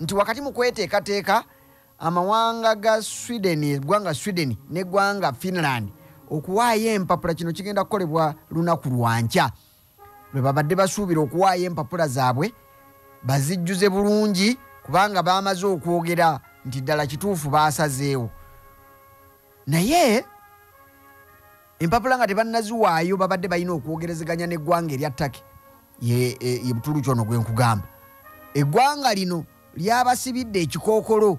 nti wakati mu kweteekateeka amawanga ga Sweden, eggwanga Sweden n'eggwanga Finland okuwaayo empapula, kino kigenda kukolebwa lunaku lwankya, lwe babadde basuubira okuwaayo empapula zaabwe bazijjuze bulungi, kubanga baamaze okwogera nti ddala kituufu baasazeewo. Naye empapula nga tebannaziwaayo babadde balina okwogerezeganya n'eggwanga erya Turkey, ye Butulu kyono gwe nkugamba. Eggwanga lino lyabasibidde ekikookolo.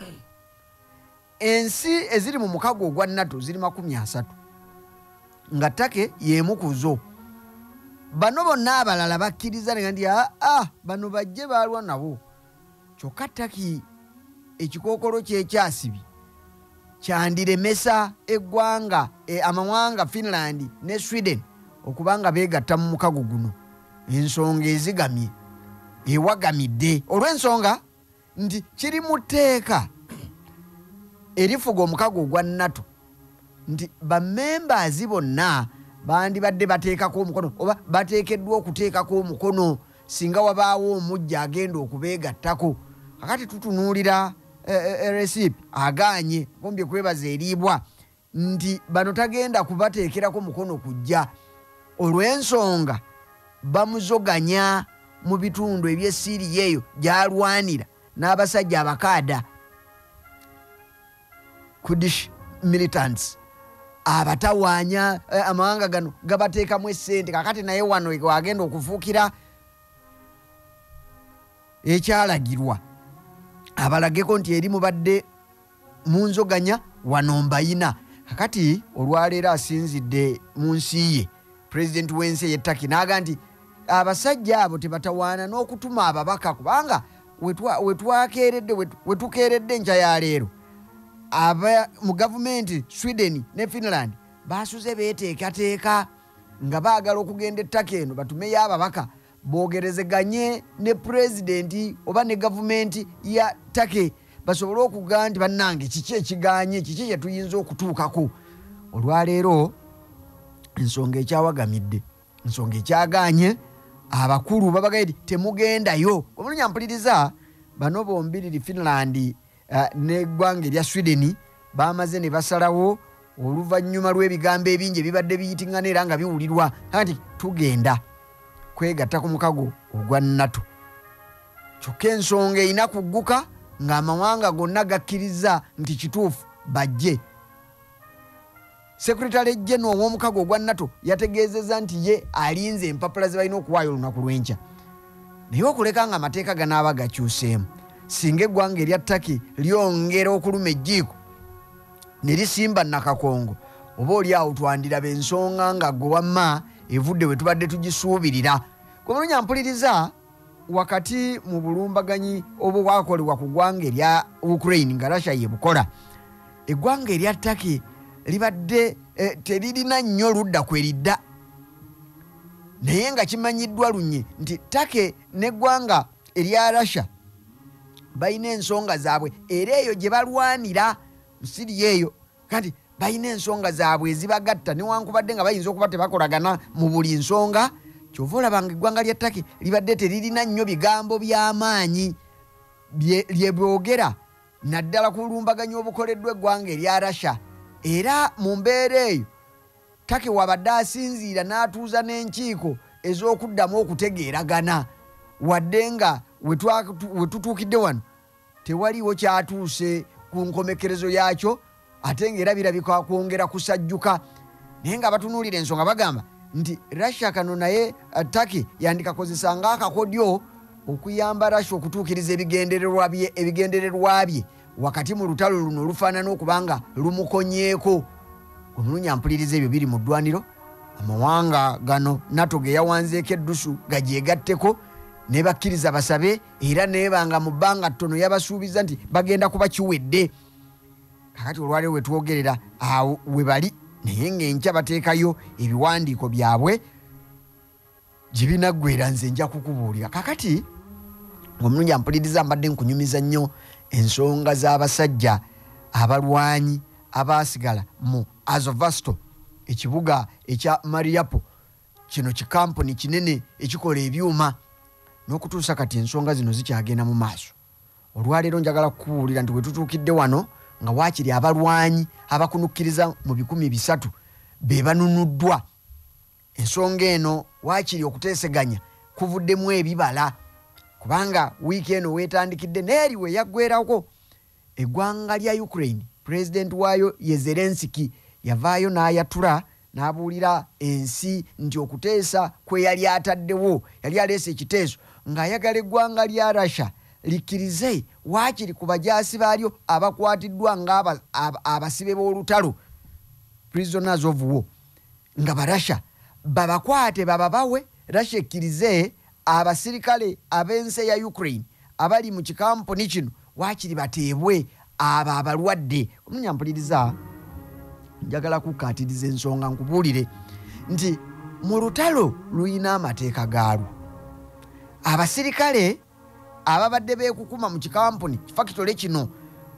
Ensi eziri mu mukago ogwa NATO ziri 30 nga Turkey y'emu ku zo. Bano bonna abalala bakkiriza nti bano bajje baalwa nabo. Kyokka Turkey ekikookolo kye kyasibi kyandiremesa eggwanga amawanga Finland ne Sweden okubanga beegatta mu mukago guno. Ensonga ezigamye ewagamidde olw'ensonga nti kiri mu tteeka erifuga omukago ogwa NATO nti bamembers bonna bandibadde bateekako omukono oba bateekeddwa okuteekako omukono singa wabaawo omujja agenda okubeegattako. Kakati tutunuulira recipe agaanye bombye kwebaza eriibwa nti bano tagenda kubateekerako mukono kujja olw'ensonga bamuzoganya mu bitundu eby'Esiriya eyo gy'alwanira n'abasajja abakaada Kurdish militants abatawaanya amawanga gano gabateekamu essente. Kakati naye wano wagenda okufuukira ekyalagirwa abalageko nti eri mubadde mu nzoganya wano mbayina. Kakati olwaleero asinzidde mu nsi ye pulezidenti w'ensi ey'e Turkey n'aga nti abasajja abo tebatawaana n'okutuma ababaka, kubanga wetukeeredde enkya ya leero mu gavumenti Sweden ne Finland basuze beeteekateeka nga baagala okugenda ettaka eno batumeyo ababaka boogerezeganye ne pulezidenti oba ne gavumenti ya Turkey basobole okugaa nti bannange kiki ekiganye, kiki kye tuyinza okutuukako. Olwaleero ensonga ekyawagamidde, ensonga ekyagaanye abakulu babagaye temugendayo. Omulunyampuliriza bano bombiriri Finland n'eggwanga erya Sweden bamaze ne basalawo oluvannyuma lw'ebigambo ebingi ebibadde biyitingana era nga biwulirwa nti tugenda kwegatta ku mukago ogwa NATO. Kyokka ensonga erina kugguka ng'amawanga gonna gakkiriza nti kituufu bajje. Secretary General w'omukago ogwa NATO yategeezezza nti ye alinze empapula ze balina okuwaayo olunaku lw'enkya. Naye okuleka nga amateeka ganaaba gakyuseemu, singa eggwanga erya Turkey lyongera okuluma ejjiiko ne lisimba nakakongo, oba oli awo twandiraba ensonga nga gwe wamma evudde we tubadde tugisuubirira. Kumulunyampuliriza wakati mu bulumbaganyi obwakolebwa ku ggwanga erya Ukraine nga Russia yebukola, eggwanga erya Turkey libadde teririna nnyo ludda kweridda, naye nga kimanyiddwa lunye nti Turkey n'eggwanga erya Russia balina ensonga zaabwe era eyo gye balwanira mu Siriya eyo kati balina ensonga zaabwe ezibagatta newankubadde nga bayinza okuba tebakolagana mu buli nsonga. Kyova olabanga eggwanga lya Turkey libadde teririna nnyo bigambo by'amaanyi bye boogera naddala ku lumbaganya obukoleddwa eggwanga erya Russia. Era mu mbeera eyo Turkey wabadde asinziira n'atuuza n'enkiiko ez'okuddamu okutegeeragana, wadde nga we tutuukidde wano tewaliwo kyatuuse ku nkomekerezo yaakyo, ate ng'era birabika kwongera kusajjuka. Naye nga batunuulira ensonga bagamba nti Russia kano naye Turkey yandikakozesanga akakodyo okuyamba Russia okutuukiriza ebigendererwa bye wakati mu lutalo luno olufaanana okubanga lumukonyeeko. Omulunyampuliriza ebyo biri mu ddwaniro, amawanga gano NATO ge yawanzeeko eddusu gagyegatteko ne bakkiriza basabe era neebanga mu bbanga ttono yabasuubiza nti bagenda kuba kiwedde. Kakati olwaleero we twogerera awo we bali, naye ng'enkya bateekayo ebiwandiiko byabwe gye binaggwera nze nja kukubuulira. Kakati omulunyampuliriza mbadde nkunyumiza nnyo ensonga z'abasajja abalwanyi abaasigala mu Azovstal, ekibuga ekya Mariupol, kino kikampuni kinene ekikola ebyuma, n'okutuusa kati ensonga zino zikyagenda mu maaso. olwaleero njagala kukubuulira nti wetutuukidde wano nga waakiri abalwanyi abakunukkiriza mu 300 be banunuddwa. Ensonga eno waakiri okuteeseganya kuvuddemu ebibala, kubanga wiiki eno weetandikidde n'eri we yaggweerako eggwanga lya Ukraine. Pulezidenti waayo ye Zelensky yavaayo n'ayatula n'abuulira ensi nti okuteesa kwe yali ataddewo, yali aleese ekiteeso ng'ayagala eggwanga lya Russia likkirize waakiri ku bajaasi baalyo abakwatiddwa ng'abasibe b'olutalo, prisoners of war, nga Barussia babakwate bababawe. Russia ekkirize abasirikale ab'ensi ya Ukraine abali mu kikampuni kino waakiri bateebwe abo abalwadde. Omunyampuliriza njagala kukaatiriza ensonga nkubuulire nti mu lutalo luyina amateeka gaalwo. Abasirikale ababadde beekukuma mu kikampuni fakitole kino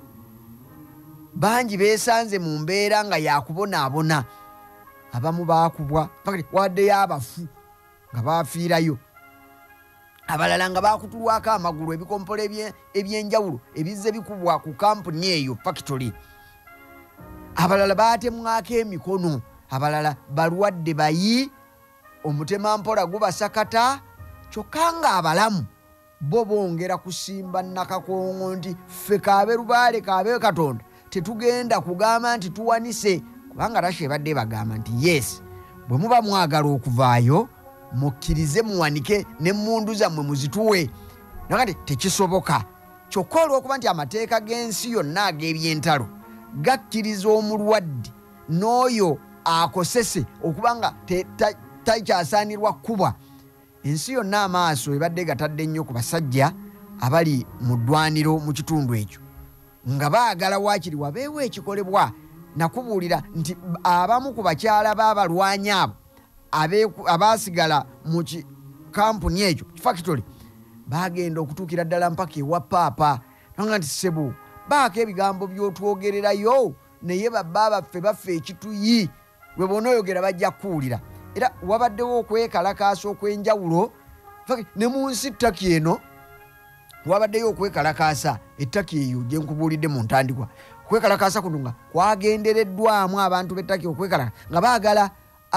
bangi beesanze mu mbeera nga yakubonaabona. Abamu baakubwa waddeyo abafu nga baafiirayo, abalala nga baakutulwako amagulu, ebikompolo ebyenjawulo ebizze bikubwa ku kampuni eyo fakitole. Abalala baatemwako emikono, abalala balwadde bayi, omutemampola gubasakata. Kyokka nga abalamu bo bongera kusimba nakakongo nti ffe kaabe lubaale kaabe Katonda tetugenda kugamba nti tuwanise, kubanga Russia ebadde bagamba nti yes, bwe muba mwagala okuvaayo mukkirize muwanike n'emmundu zammwe muzituwe. Nakati tekisoboka. Kyokka olw'okuba nti amateeka g'ensi yonna ag'ebyentalo gakkiriza omulwadde n'oyo akosese okuba nga takyasaanirwa kkubwa, ensi yonna amaaso ebadde gatadde nnyo ku basajja abali mu ddwaniro mu kitundu ekyo, nga baagala waakiri wabeewo ekikolebwa. Nakubuulira nti abamu ku bakyala b'abalwanyi abo abaasigala mu kampuni ekyo fakitole baagenda okutuukira ddala mpaka ewa paapa, nanga nti sebo baako ebigambo by'otwogererayo naye babba baffe ekituyi we bonaoyogera bajja kuwulira. Era wabaddewo okwekalakaasa okw'enjawulo ne mu nsi Turkey eno wabaddeyo okwekalakaasa. Ettaki eyo gye nkubuulidde mu ntandikwa, okwekalakaasa kuno nga kwagendereddwamu abantu b'ettaki okwekalaka nga baagala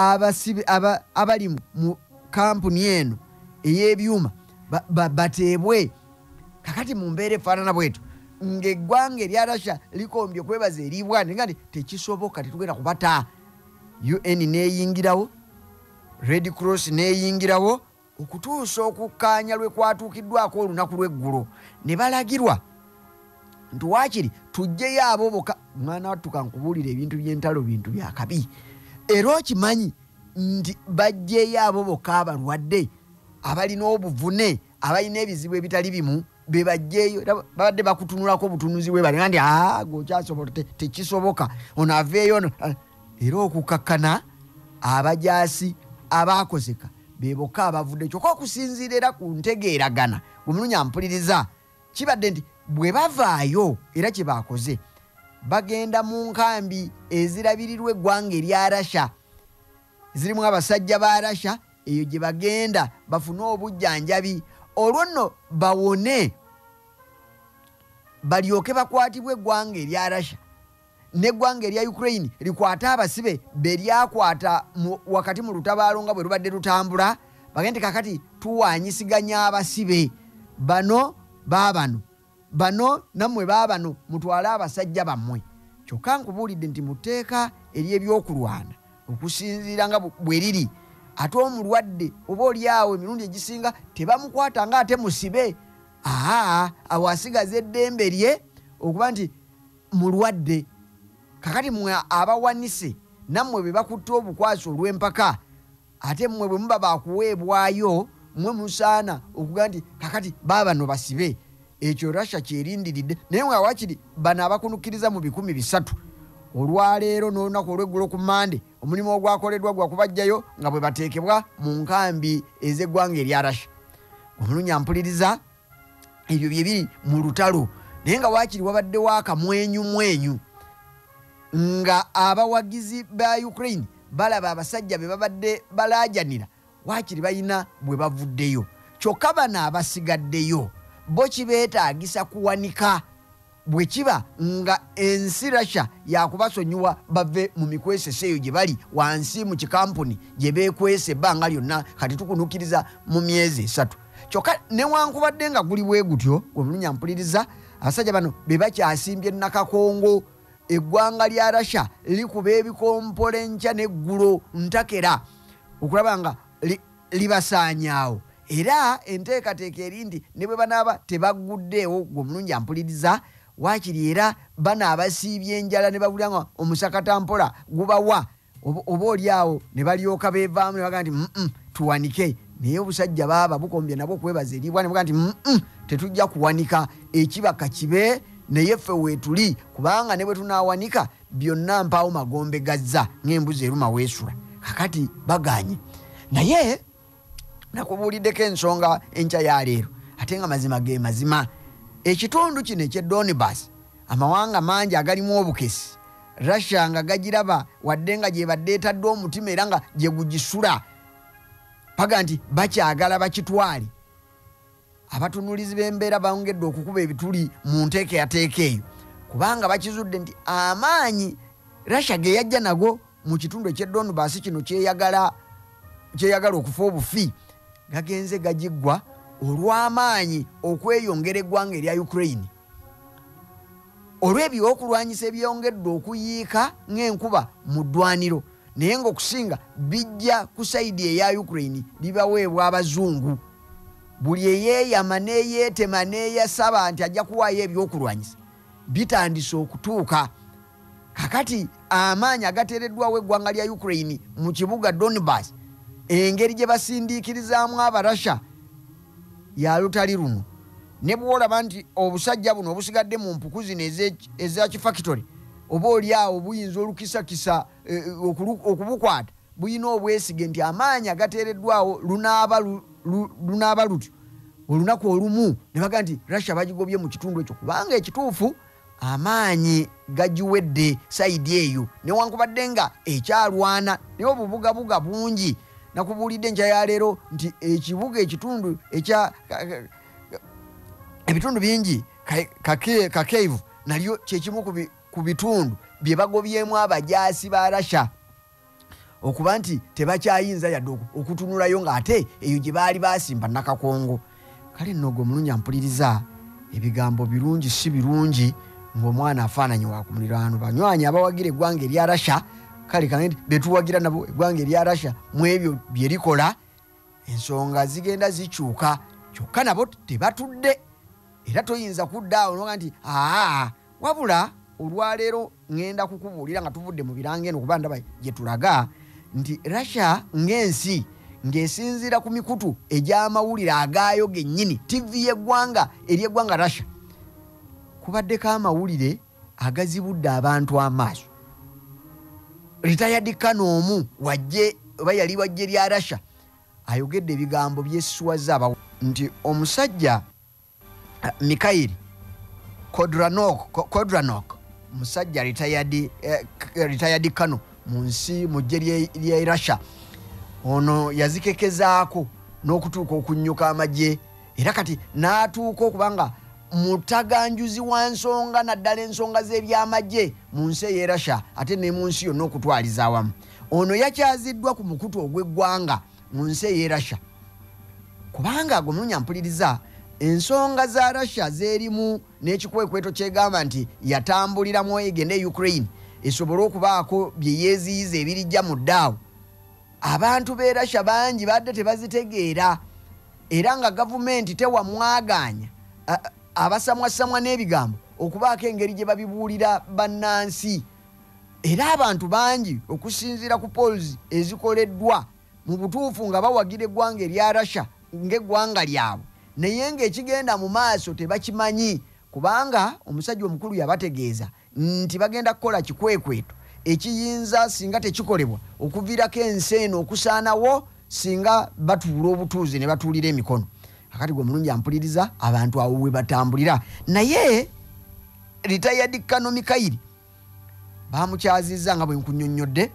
abali mu kampuni eno ey'ebyuma bateebwe. Kakati mu mbeera efaanana bwetyo ng'eggwanga erya Russia likombye okwebaza eribwane nga nti tekisoboka, tetugenda kubata. UN neeyingirawo, Red Cross neeyingirawo okutuusa okukkaanya lwe kwatuukiddwako olunaku lw'eggulo ne balagirwa nti waakiri tujjeyo abo boka. Mwana wattu kankubuulira ebintu by'entalo bintu bya kabi, era okimanyi nti bajjeyo abo boka abalwadde abalina obuvune abalina ebizibu ebitali bimu be bajjeyo. Babadde bakutunulako obutunuzi bwe bali nga nti gokyasobola tekisoboka ono aveeyo ono. Era okukkakkana abajaasi abaakoseka be bokka abavudde. Kyokka okusinziira era ku ntegeeragana gumununya mpuliriza kibadde nti bwe bavaayo era kye baakoze bagenda mu nkambi ezirabirirwa eggwanga erya Russia zirimu abasajja ba Russia, eyo gye bagenda bafune obujjanjabi olwo nno bawone balyoke bakwatibwe eggwanga erya Russia n'eggwanga erya Ukraine likwata abasibe be lyakwata wakati mu lutabaalo nga bwe lubadde lutambula. Bagende kakati tuwanyisiganya abasibe bano baabano bano nammwe baabano mutwale abasajja bammwe. Kyokka nkubuulidde nti mu tteeka ery'ebyokulwana okusinziira nga bwe riri, ate omulwadde oba oliawo emirundi egisinga tebamukwata nga ate musibe. Awo asigaza eddembe lye okuba nti mulwadde. Kakati mmwe abawanise nammwe be bakutte obukwasi olw'empaka, ate mmwe bwe muba bakuweebwayo mmwe musaana okuga nti kakati baabano basibe. Ekyo Russia kyerindiridde, naye nga waakiri bano abakunukkiriza mu 300 olwaleero n'olunaku olw'eggulo ku Mande omulimu ogwakoleddwa gwa kubajjayo nga bwe bateekebwa mu nkambi ez'eggwanga erya Russia. Omulunya mpuliriza ebyo bye biri mu lutalo, naye nga waakiri wabaddewo akamwenyumwenyu nga abawagizi ba Ukraine balaba abasajja be babadde balaajanira waakiri balina bwe bavuddeyo. Kyokka bano abasigaddeyo bo kibeetaagisa kuwanika bwe kiba nga ensi Russia yakubasonyiwa bave mu mikwesese eyo gye bali wansi mu kikampuni gye beekwese ebbanga lyonna kati tukunukiriza mu myezi 3 kyokka newankubadde nga guli bwe gutyo gwe mulunnya mpuliriza abasajja bano be bakyasimbye nakakongo eggwanga lya Russia likuba ebikompolo enkya n'eggulo ntakera okulaba nga libasaanyaawo era enteekateeka erindi ne bwe banaaba tebaguddeewo gwe mulungi ampuliriza waakiri era banaabasiibye enjala ne babulira nga omusakatampola gubawa oba oliawo ne balyoka beevaamu ne bagaa nti tuwanike naye obusajja baaba bukombye nabwo okwebaza eribwa ne bagaa nti tetujja kuwanika ekibaka kibe naye ffe weetuli kubanga ne bwe tunaawanika byonna mpaawo magombe gazza ng'embuzi eruma weesula kakati baganye naye nakubuuliddeko ensonga enkya ya leero ate nga mazima ge mazima ekitundu kino eky'Donbass amawanga mangi agalimu obukesi Russia nga gagiraba wadde nga gyebadde etadde omutima era nga gye gugisula paga nti bakyagala bakitwale abatunuulizi b'embeera bongedde okukuba ebituli mu nteekeyateeka eyo kubanga bakizudde nti amaanyi Russia ge yajja nago mu kitundu eky'Donbass kino kyeyagala okufa obufi gagenze gagiggwa olw'amaanyi okweyongera eggwanga erya Ukraine olw'ebyokulwanyisa ebyongedde okuyiika ng'enkuba mu ddwaniro naye ng'okusinga bijja ku sayidi eya Ukraine bibaweebwa abazungu buli eyeeyama n'eyeetema n'eyasaba nti ajja kuwaayo ebyokulwanyisa bitandise okutuuka kakati amaanyi agateereddwawo eggwanga lya Ukraine mu kibuga Donbass engeri gye basindiikirizaamu Abarasha ya lutali luno ne bwolaba nti obusajja buno obusigadde mu mpuku zino eza kifakitole oba oliawo buyinza olukisakisa okubukwata buyina obwesige nti amaanyi agateereddwawo lunaaba lutyo olunaku olumu ne baga nti Russia bagigobye mu kitundu ekyo kubanga ekituufu amaanyi gagiwedde sayidi eyo newankubadde nga ekyalwana naye obubugabuga bungi nakubuulidde nkya ya leero nti ekibuga ekitundu ekya ebitundu bingi kakeivu nalyo kyekimu ku bitundu bye bagobyemu abajaasi ba Russia okuba nti tebakyayinza yadde okutunulayo ng'ate eyo gye baali basimba nakakongo kale nno gwe mulungi ampuliriza ebigambo birungi si birungi ng'omwana afaananye wa ku muliraano banywanyi abawagira eggwanga erya Russia kale kandi betuwagira nabo eggwanga erya Russia mu ebyo bye likola ensonga zigenda zikyuka kyokka nabo tebatudde era toyinza kuddaawo noga nti wabula olwaleero ngenda kukubuulira nga tuvudde mu biranga eno kuba ndaba gye tulaga nti Russia ng'ensi ng'esinziira ku mikutu egy'amawulire agaayo gennyini TV y'eggwanga ery'eggwanga Russia kubaddeko amawulire agazibudde abantu amaaso retired Kano omu wajje oba yali wajje lya Russia ayogedde ebigambo byesisuwaza nti omusajja Mikhail Kodranok musajja retired Kano mu nsi mu ggye lya Russia ono yazikekezaako n'okutuuka okunnyuka amagye era kati n'atuuka okubanga mutaganjuzi wa nsonga naddala ensonga z'ebyamagye mu nsi ey'e Russia ate ne mu nsi yonna okutwaliza awamu ono yakyaziddwa ku mukutu ogw'eggwanga mu nsi ey'e Russia kubanga agomulunya mpuliriza ensonga za Russia zeerimu n'ekikwekweto kyegamba nti yatambuliramu egende e Ukraine esobole okubaako bye yeeziyiza ebirijja mu ddaawo abantu b'e Russia bangi badde tebazitegeera era nga gavumenti tewamwaganya abasamwasamwa n'ebigambo okubaako engeri gye babibuulira bannansi era abantu bangi okusinziira ku polls ezikoleddwa mu butuufu nga bawagira eggwanga erya Russia ng'eggwanga lyabwe naye ng'ekigenda mu maaso tebakimanyi kubanga omusajja omukulu yabategeeza nti bagenda kukola kikwekweto ekiyinza singa tekikolebwa okuviirako ensi eno okusaanawo singa batuula obutuuzi ne batuulira emikono akati gwe mulungi ampuliriza abantu awo we batambulira naye retired Kano Mikhail bamukyazizza nga bwe nkunnyonnyodde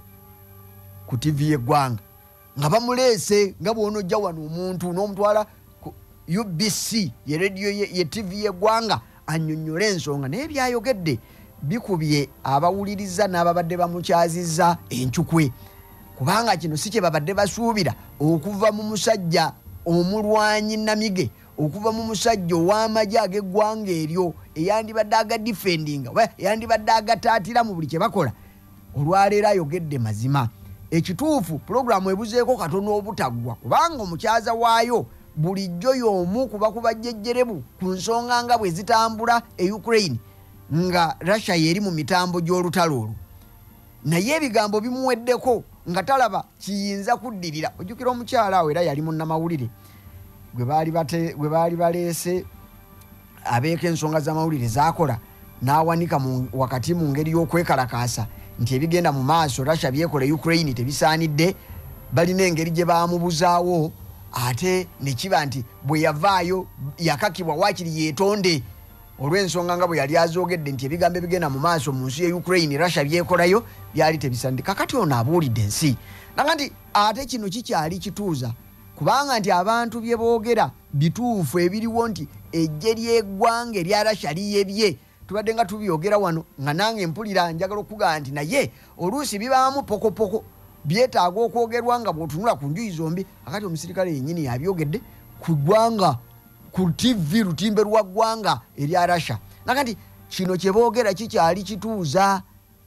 ku TV y'eggwanga nga bamuleese nga bw'onojja wano omuntu n'omutwala UBC ye radio ye TV yeggwanga annyonnyole ensonga naye byayogedde bikubye abawuliriza n'ababadde bamukyazizza enchukwe kubanga kino si kye babadde basuubira okuva mu musajja omulwanyi namige okuva mu musajja ow'amagye ag'eggwanga eryo eyandibadde agadifendinga eyandibadde agataatira mu buli kye bakola olwaleero ayogedde mazima ekituufu pulogulaamu ebuzeeko katono obutaggwa kubanga omukyaza waayo bulijjo y'omu kuba kubajjejjerebu ku nsonga nga bwe zitambula e Ukraine nga Russia yeri mu mitambo gy'olutalo olwo naye ebigambo bimuweddeko nga talaba kiyinza kuddirira ojjukira omukyala awo era yali munnamawulire gwe baali baleese abeeko ensonga z'amawulire zaakola n'awanika wakati mu ngeri y'okwekalakaasa nti ebigenda mu maaso Russia byekola Ukraine tebisaanidde balina engeri gye baamubuzaawo ate ne kiba nti bwe yavaayo yakakibwa waakiri yeetonde olw'ensonga nga bwe yali azoogedde nti ebigambo ebigenda mu maaso mu nsi ya Ukraine Russia byekolayo byali tebisaanidde kakati ono abuulidde ensi nanga nti ate kino kikyali kituuza kubanga nti abantu bye boogera bituufu ebiriwo nti ejje ly'eggwanga erya Russia liyebye tubadde nga tubyogera wano nga nange mpulira njagala okugaa nti naye oluusi bibaamu pokopoko byetaaga okwogerwa nga bw'otunula ku njuyi zombi akati omusirikale yennyini yabyogedde ku ggwanga ku TV lutimbe lwa ggwanga erya Russia nakati kino kye boogera kikyali kituuza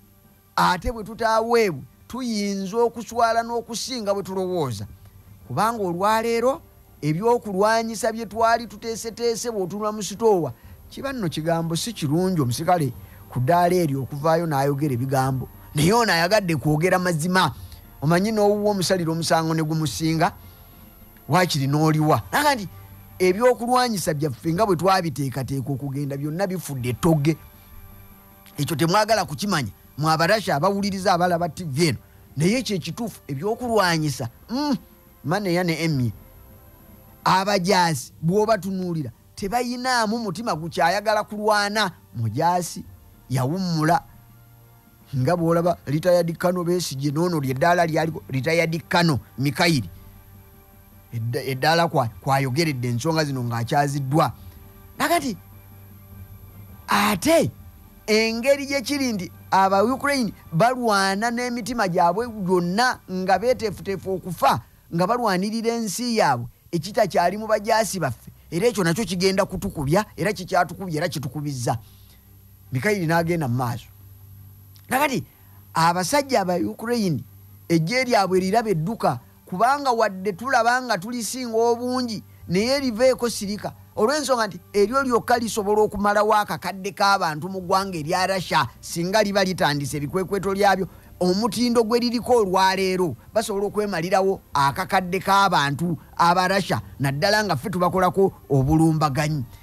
ate bwe tutaaweebwe tuyinza okuswala n'okusinga bwe tulowooza kubanga olwaleero ebyokulwanyisa bye twali tuteeseteese bw'otunula mu sitoowa kiba nno kigambo si kirungi omusirikale ku ddaala eryo okuvaayo n'ayogera ebigambo naye ono ayagadde kwogera mazima omanyi n'owuwa omusalira omusango ne gumusinga waakiri n'oliwa nakati ebyokulwanyisa byaffe nga bwe twabiteekateeka okugenda byonna bifudde ettogge ekyo temwagala kukimanya mwabarasha abawuliriza abalaba TV eno naye ekyo ekituufu ebyokulwanyisa maneya ne emye abajaasi bw'obatunuulira tebayinaamu mutima gukyayagala kulwana mujaasi yawummula nga bw'olaba retired Kano Besigye noono ly'eddaala lyaliko retired Kano Mikayiri eddaala kwayogeredde ensonga zino ng'akyaziddwa nakati ate engeri gye kiri nti aba Ukraine balwana n'emitima gyabwe gyonna nga beeteefuteefu okufa nga balwanirira ensi yaabwe ekitakyali mu bajaasi baffe era ekyo nakyo kigenda kutukubya era kikyatukubya era kitukubizza Mikayiri n'agenda mu maaso nakati abasajja aba Ukraine ejje lyabwe liraba edduka kubanga wadde tulaba nga tulisinga obungi naye liveeko sirika olw'ensonga nti eryo lyokka lisobola okumalawo akakadde k'abantu mu ggwanga erya Russia singa liba litandise ebikwekweto lyabyo omutindo gwe liriko olwaleero basobola okwemalirawo akakadde k'abantu aba Russia naddala nga ffe tubakolako obulumbaganyi